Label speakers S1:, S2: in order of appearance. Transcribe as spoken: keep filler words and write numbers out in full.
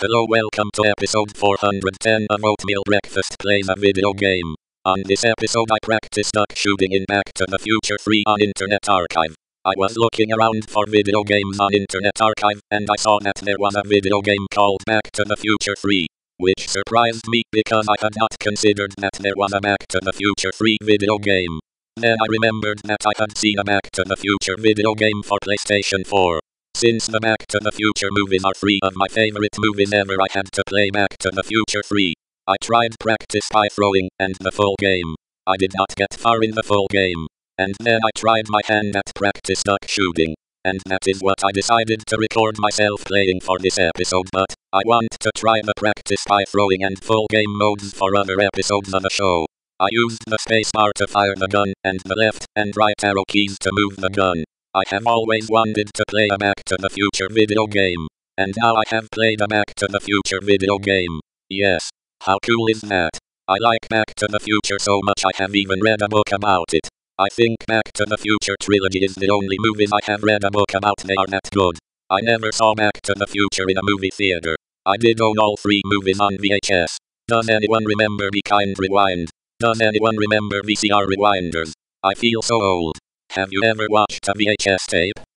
S1: Hello, welcome to episode four hundred ten of Oatmeal Breakfast Plays a Video Game. On this episode I practiced duck shooting in Back to the Future free on Internet Archive. I was looking around for video games on Internet Archive, and I saw that there was a video game called Back to the Future free, which surprised me because I had not considered that there was a Back to the Future free video game. Then I remembered that I had seen a Back to the Future video game for PlayStation four. Since the Back to the Future movies are three of my favorite movies ever, I had to play Back to the Future free. I tried practice pie throwing and the full game. I did not get far in the full game. And then I tried my hand at practice duck shooting. And that is what I decided to record myself playing for this episode, but I want to try the practice pie throwing and full game modes for other episodes of the show. I used the spacebar to fire the gun and the left and right arrow keys to move the gun. I have always wanted to play a Back to the Future video game. And now I have played a Back to the Future video game. Yes. How cool is that? I like Back to the Future so much I have even read a book about it. I think Back to the Future trilogy is the only movies I have read a book about they are that good. I never saw Back to the Future in a movie theater. I did own all three movies on V H S. Does anyone remember Be Kind Rewind? Does anyone remember V C R rewinders? I feel so old. Have you ever watched a V H S tape?